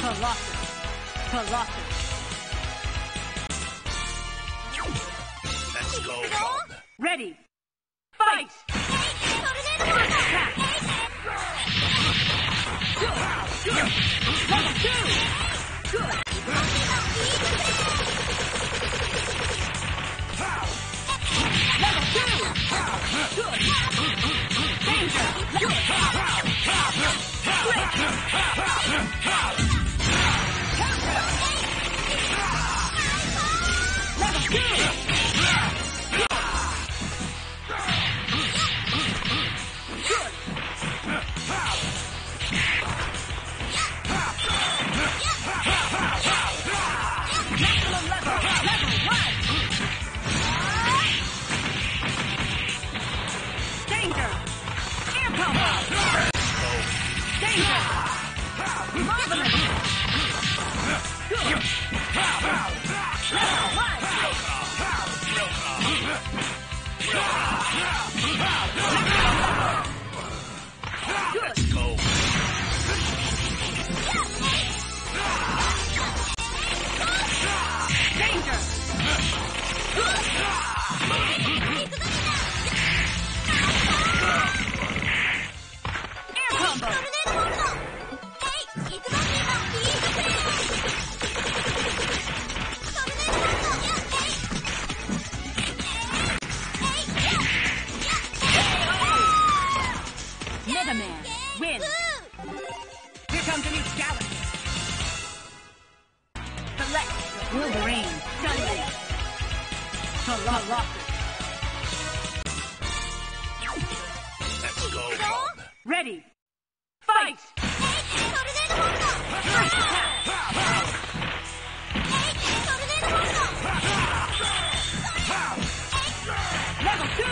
Let's go. Ready. Fight! Level 2! Good! Level 2! Good! Danger! Good! Quick! Level 2! Mega Man wins. Here comes a new challenge. Select Wolverine, Chun-Li, Colossus. Let's go. Ready. Fight! First attack! Level 2!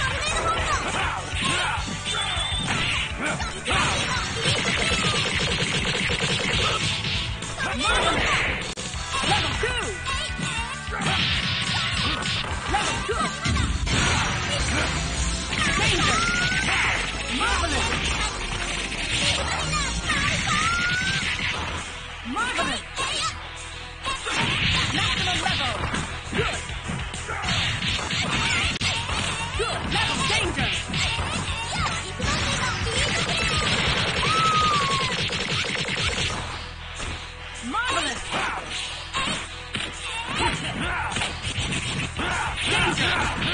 Level 2! Level 2! Danger! Marvelous! Marvelous! Maximum level! Good! Good! Level danger! Marvelous! Danger!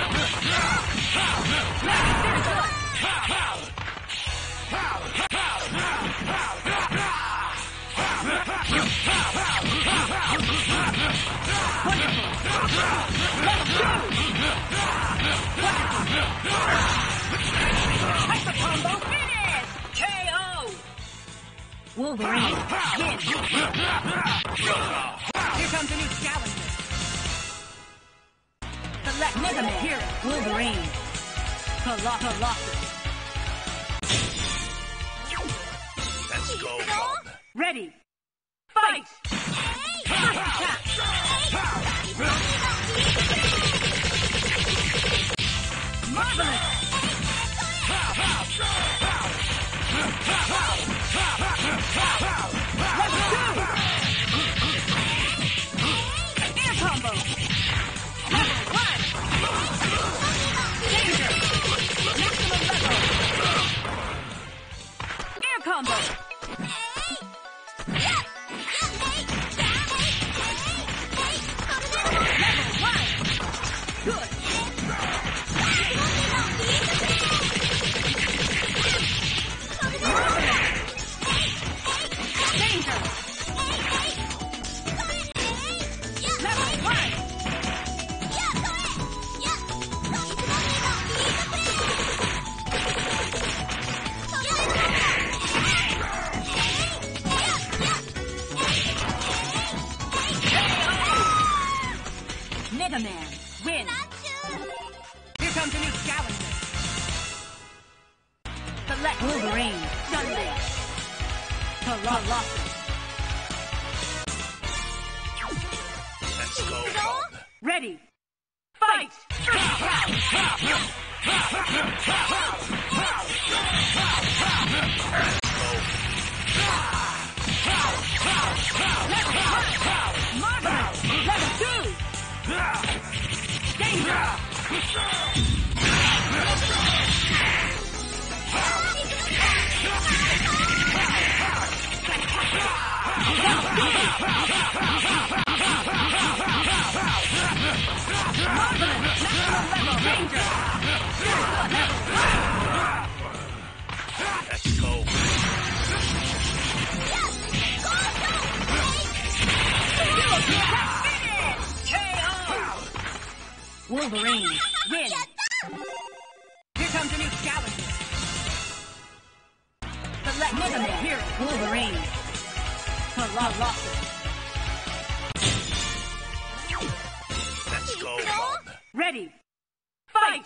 That's the combo finish! KO! Wolverine wins! Here comes a new challenger. Select Mega Man Hero Wolverine. Colossus. Let's go. Ready. Fight! First attack! Marvelous! Level 2! Air combo! Level 1! Danger! Maximum level! Air combo! Good. Danger. Level 1. Mega Man wins. Here comes a new challenger. Select Wolverine, Chun-Li, Colossus. Let's go. Ready. Fight! Let's go. Wolverine, win. Here comes a new challenger. Select enemy hero, Wolverine. Colossus. Let's go, Bob. Ready. Fight!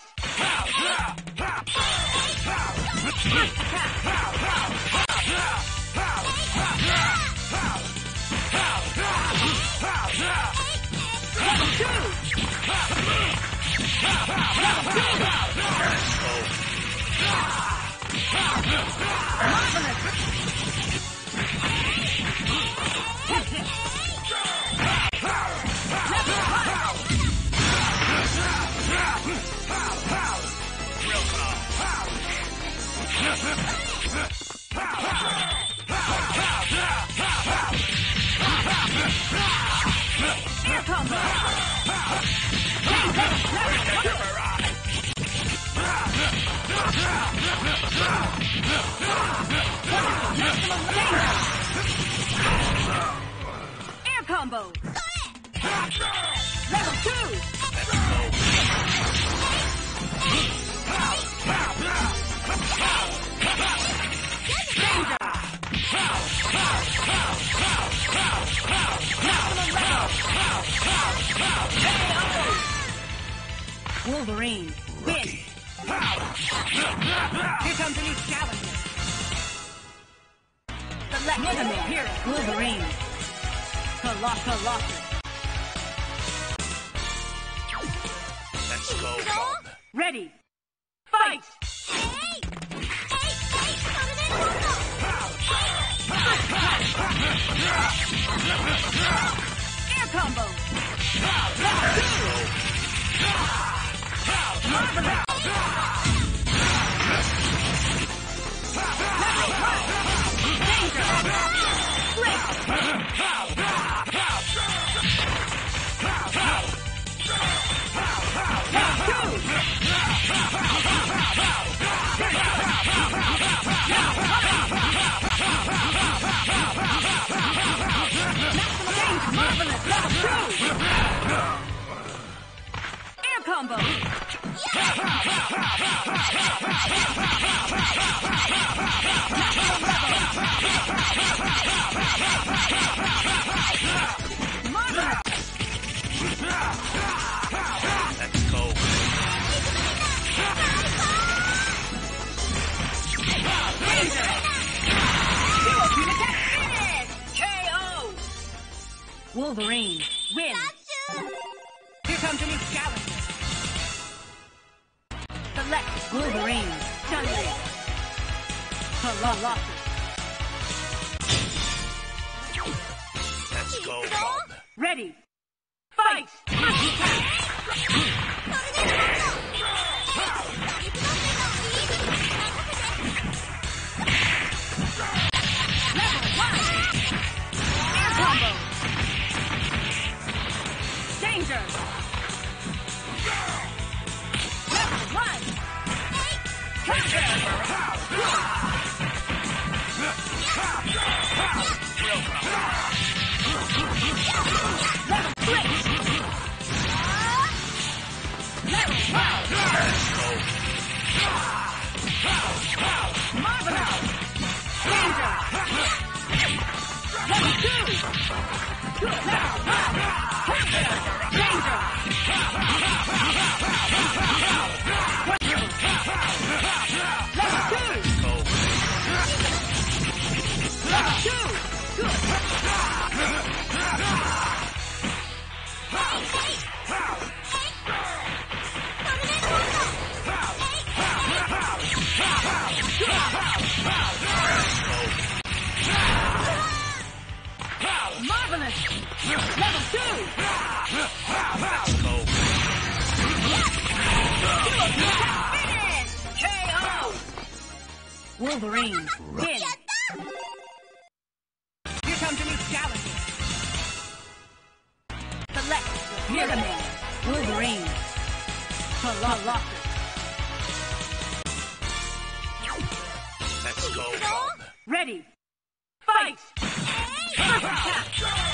Air combo. Level 2. Wolverine, win. Here comes a new challenger. Select enemy hero, Wolverine. Colossus. Let's go, Bob. Ready. Fight! Air combo. Marvelous level 2. Air combo. Marvelous. Let's go. Wolverine, win. Here comes a new challenger. Select Wolverine, Chun-Li. Colossus. Let's go, Bob. Ready. Fight! Danger! Level 1! Marvelous! Level 2! Let's go. Finish! KO! Wolverine, win! Here comes a new challenger. Colossus. Let's go, Bob. Ready. Fight! First attack!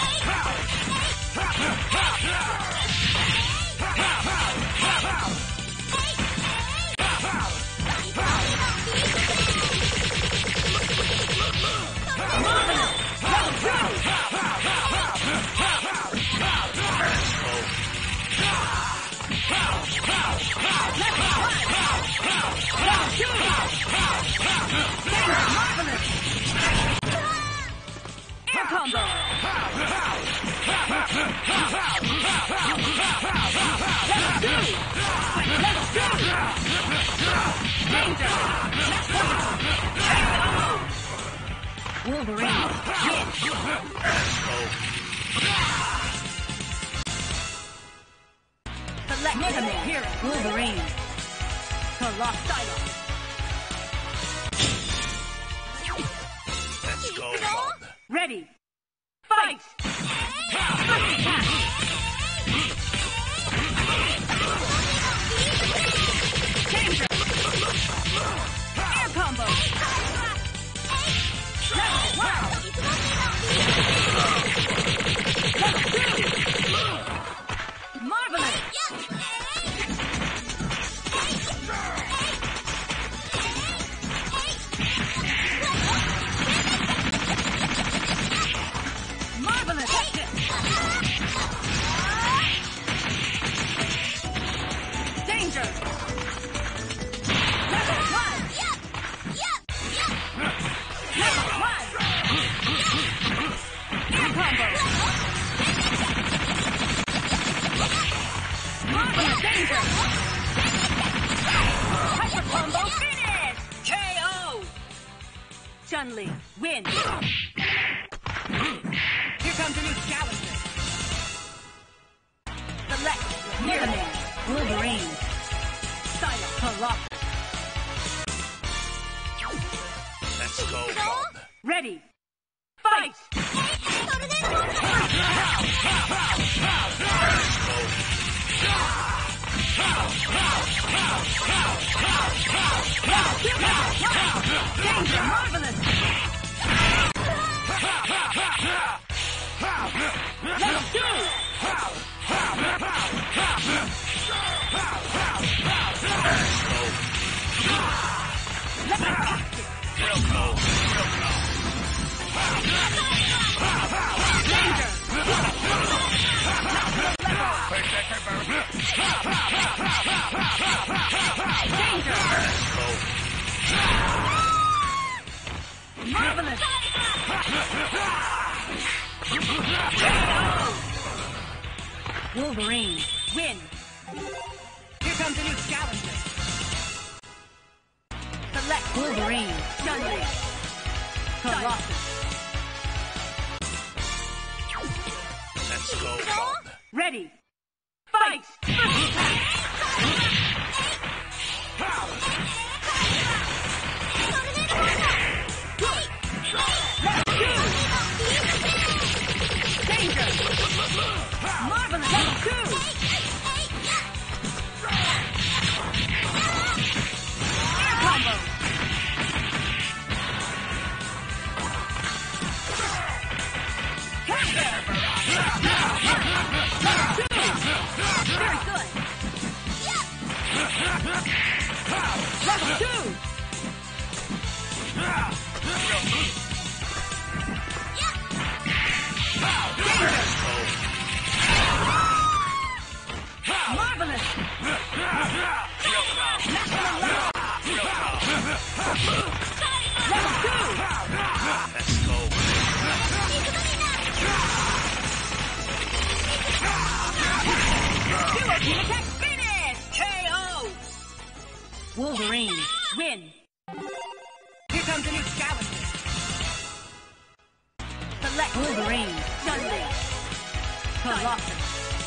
Air combo! Let's go! Danger! Wolverine! Let's go. Select Mega Man! Hero! Wolverine! Colossus! Let's go, Bob. Ready! Fight! First attack! Danger! Air combo! Level 1! Level 2! Marvelous! Marvelous! Danger! Level 1! Level 1! Air combo! Marvelous! Danger! Hyper combo finish! KO! Chun-Li, win! Here comes a new challenger. Select Mega Man, Wolverine, Psylocke, Colossus. Let's go, Bob. Ready, fight! Danger, marvelous! Level 2! Marvelous! Wolverine, win! Here comes a new challenger. Select Wolverine, Chun-Li, Colossus. Let's go, Bob. Ready, fight! First attack! Danger! Marvelous! Level 2! Air combo! Level 2! Very good! Level 2! Marvelous! Level 2! Let's go. Duo Team Attack finish! KO! Wolverine, win! Here comes a new challenger. Select Wolverine, Chun-Li, Colossus.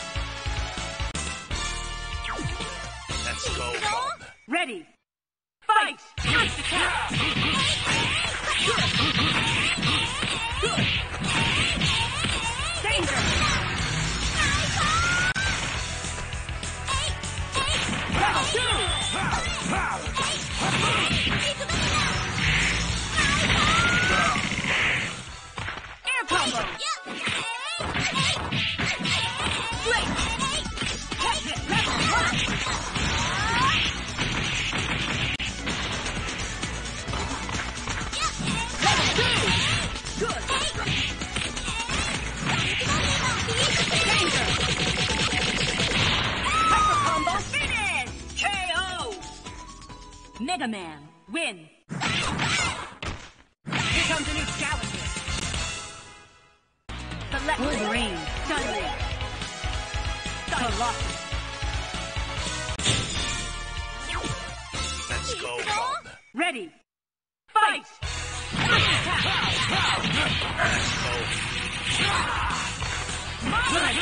Let's go, Bob. Ready, fight! First attack! Danger! Level 2! Mega Man, win. Here comes a new challenger. Select Wolverine, Chun-Li, Colossus. Let's go, Bomb. Ready. Fight! First attack! Let's go. Marvelous!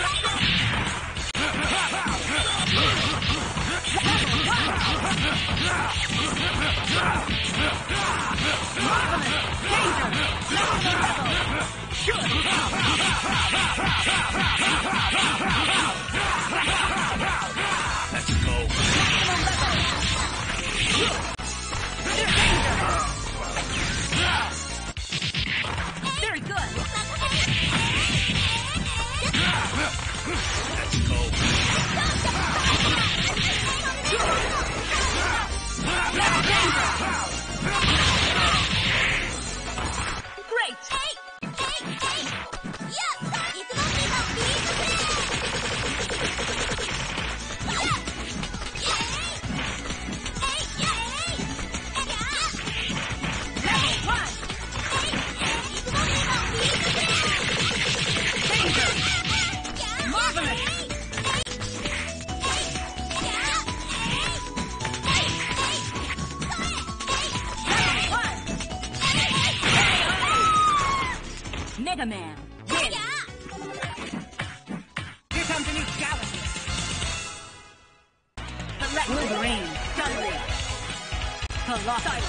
Danger! Level! Good! Let's go. Very good! Let's go. Great! Mega Man, win! Here comes a new challenger. Select Wolverine, Chun-Li, Colossus.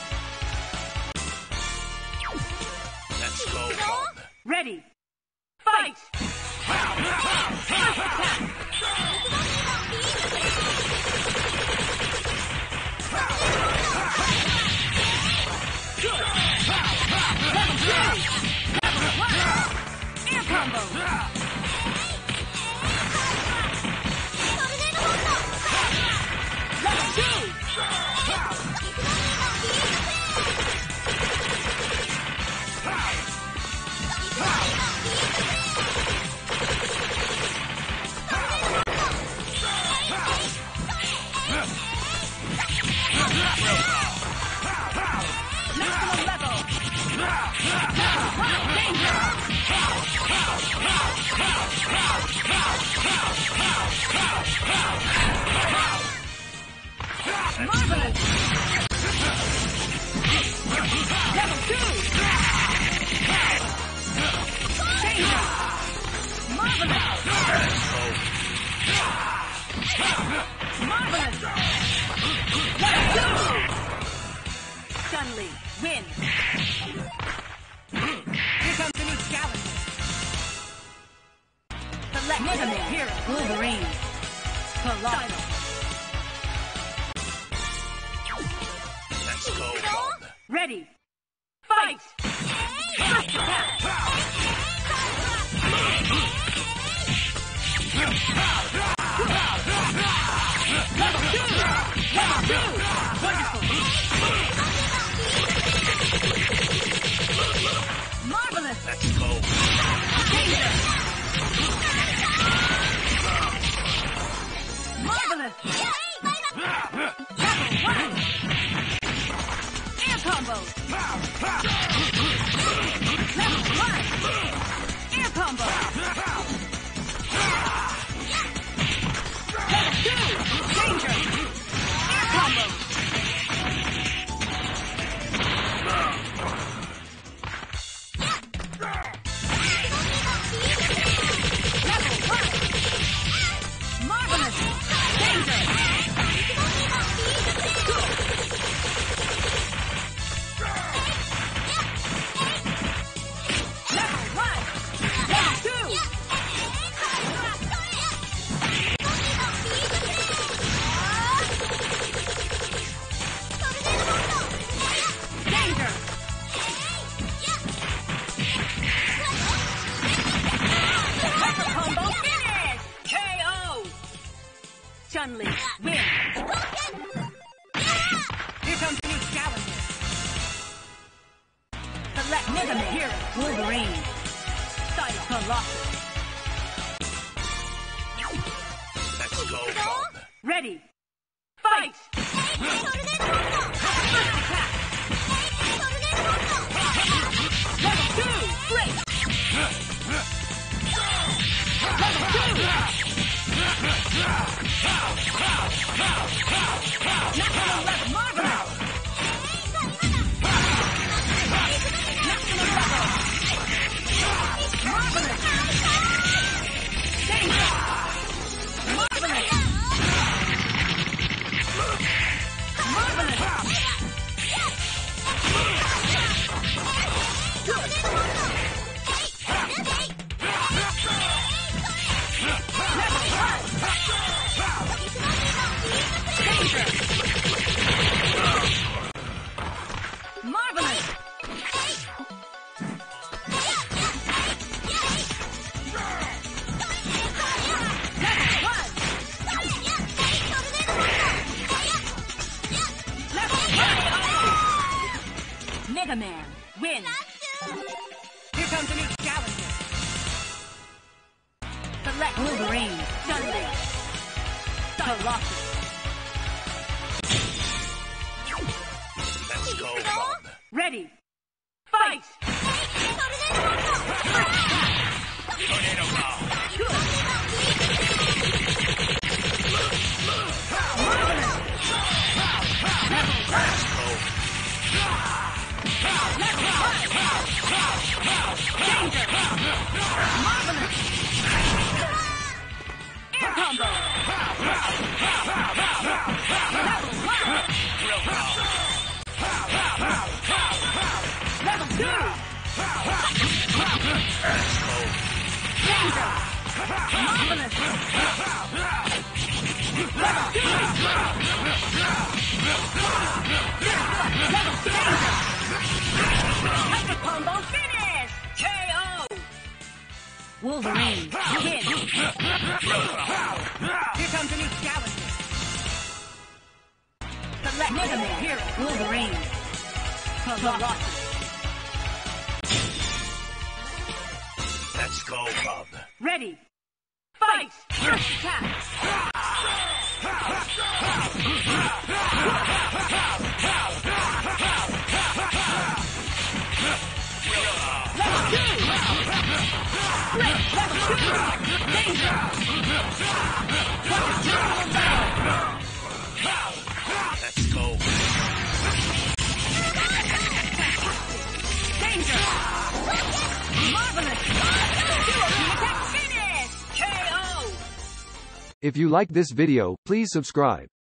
Let's go, Bomb. Ready. Fight! First attack! Good! Level 2! Level 1! Air combo! Level 2! Marvelous! Level 2! Danger! Marvelous! Marvelous! Level 2! Chun-Li, win! Here comes the new challenger. Select Mega Man, Hero, Wolverine, Colossus. Let's go, Bomb. Ready. Fight! First attack! Level 2! Level 2! Wonderful! Marvelous! Let's go. Danger! Marvelous! Level 1! Air combo! Level 1! Air combo! Level 2! Danger! Air combo! Level 1! Marvelous! Danger! Level 1! Level 2! Danger! Triple combo finish! KO! Chun-Li, win! Here comes the new challenger. Select Mega Man, Hero, Wolverine, Colossus. Let's go, Bomb. Ready. Fight! Mega Man wins. Here comes a new challenger. Select Wolverine, Dudley, Colossus. Let's go, Bob. Ready, fight! Tornado Bomb. Air combo! Level 2! Danger! Marvelous! Level 2! Level danger! Hyper combo finish! KO! Wolverine, win! Here comes a new challenger. Select Mega Man Hero, Wolverine, Colossus. Let's go, Bob. Ready, fight! First attack! Level 2! Split! Level 2! Danger! Let's go. Danger! Marvelous! Attack finish! KO! If you like this video, please subscribe.